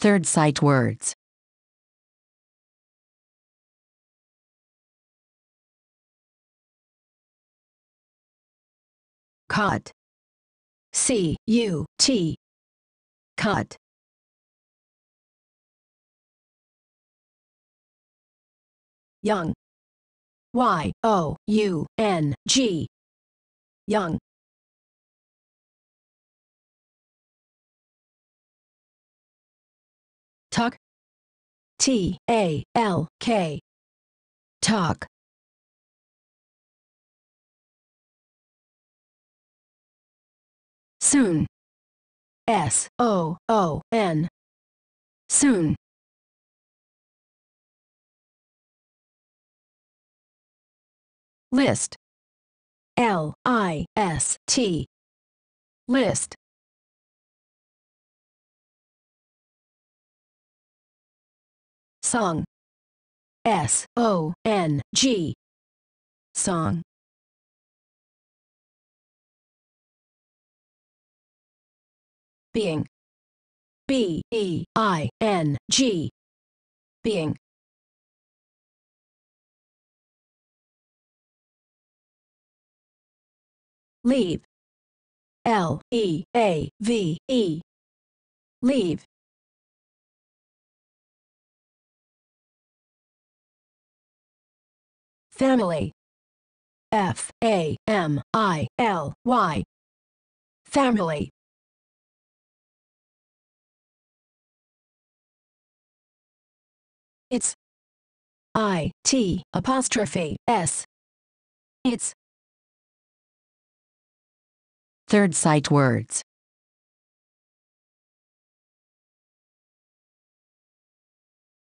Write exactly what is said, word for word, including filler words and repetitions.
Third sight words. Cut. C U T. Cut. Young. Y O U N G. Young. Tuck. T A L K. Talk. Soon. S O O N. Soon. List. L I S T. List. Song. S O N G. Song. Being. B E I N G. Being. Leave. L E A V E. Leave. Family. F A M I L Y. Family. It's. I T apostrophe S. It's. Third sight words.